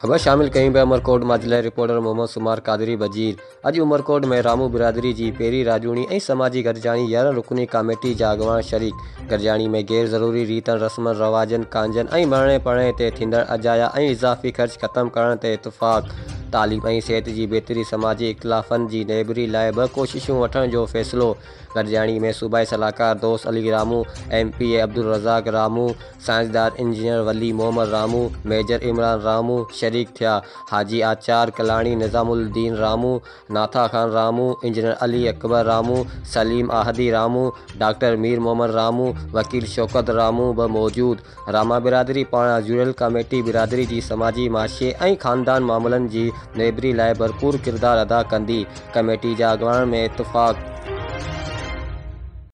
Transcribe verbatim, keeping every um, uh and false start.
ख़बर शामिल कई पिया उमरकोट मां जिले रिपोर्टर मोहम्मद सुमार कादरी बजीर। अॼु उमरकोट में रामू बिरादरी जी पेरी राजूणी ऐं समाजी गॾिजाणी यारहं रुकनी कमेटी जा अॻवान शरीक। गॾिजाणी में गैर ज़रूरी रीतनि रस्मनि रवाजनि कांजनि ऐं मरणे पढ़णे ते थींदड़ अजाया ऐं इज़ाफ़ी ख़र्च ख़तमु करण ते इतफ़ाक़। तालीम ऐं सिहत जी बहितरी समाजी इख़्तिलाफ़नि जी नेबरी लाइ ॿ कोशिशूं वठण जो फ़ैसिलो। गॾिजाणी में सूबाई सलाहकार Dost Ali Ramu, M P A Abdul Razzaq Ramu, साइंसदान इंजीनियर वली मोहम्मद रामू, मेजर इमरान रामू शरीक थिया। हाजी आचार कलाणी निज़ामुद्दीन रामू, नाथा खान रामू, इंजीनियर अली अकबर रामू, सलीम आहदी रामू, डॉक्टर मीर मोहम्मद रामू, वकील शौकत रामू बि मौजूदु। रामा बिरादरी पारां जुड़ियल कमेटी बिरादरी जी समाजी माशी ऐं ख़ानदान मामलनि जी नेबरी लाइ भरपूर किरदारु अदा कंदी। कमेटी जा अॻवान में इतफ़ाक़।